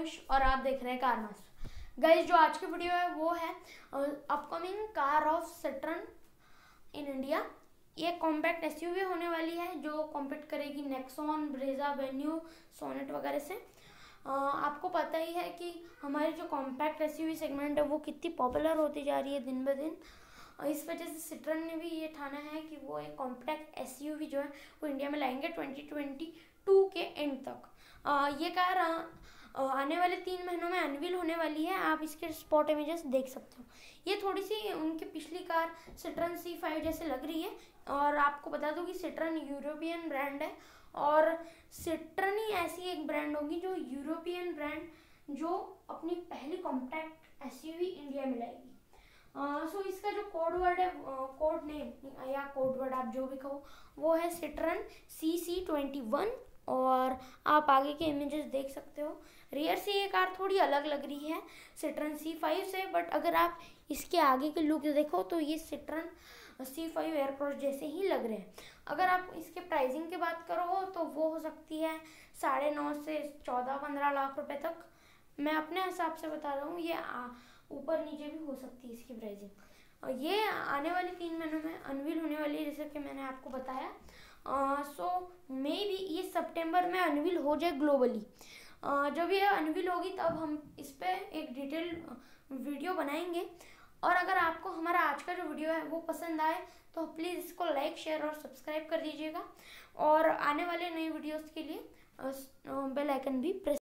वंश और आप देख रहे हैं कार मास्टर। गाइस, जो आज की वीडियो है वो है upcoming car of Citroen in India. ये कॉम्पैक्ट एसयूवी होने वाली है जो कॉम्पीट करेगी नेक्सॉन, ब्रेजा, वेन्यू, सोनेट वगैरह से। आपको पता ही है कि हमारी जो कॉम्पैक्ट एसयूवी सेगमेंट है वो कितनी पॉपुलर होती जा रही है दिन ब दिन। इस वजह से सिट्रन ने भी ये ठाना है कि वो एक कॉम्पैक्ट एसयूवी जो है वो इंडिया में लाएंगे 2022 के एंड तक। ये कार आने वाले 3 महीनों में अनवील होने वाली है। आप इसके स्पॉट इमेजेस देख सकते हो। ये थोड़ी सी उनकी पिछली कार सिट्रन C5 जैसे लग रही है। और आपको बता दूं कि सिट्रन यूरोपियन ब्रांड है और सिट्रन ही ऐसी एक ब्रांड होगी जो यूरोपियन ब्रांड जो अपनी पहली कॉम्पैक्ट एसयूवी इंडिया में लाएगी। सो इसका जो कोड वर्ड है, कोड नेम या कोड वर्ड आप जो भी कहो, वो है सिट्रन CC21। और आप आगे के इमेजेस देख सकते हो। रियर से ये कार थोड़ी अलग लग रही है सिट्रन C5 से, बट अगर आप इसके आगे के लुक देखो तो ये सिट्रन C5 एयरक्रॉस जैसे ही लग रहे हैं। अगर आप इसके प्राइसिंग की बात करो तो वो हो सकती है 9.5 से 14-15 लाख रुपए तक। मैं अपने हिसाब से बता रहा हूँ, ये ऊपर नीचे भी हो सकती है इसकी प्राइसिंग। और ये आने वाले 3 महीनों में अनवील होने वाली है जैसे कि मैंने आपको बताया। सो मे बी ये सितंबर में अनवील हो जाए ग्लोबली। जब ये अनवील होगी तब हम इस पर एक डिटेल वीडियो बनाएंगे। और अगर आपको हमारा आज का जो वीडियो है वो पसंद आए तो प्लीज़ इसको लाइक, शेयर और सब्सक्राइब कर दीजिएगा। और आने वाले नए वीडियोस के लिए बेल आइकन भी प्रेस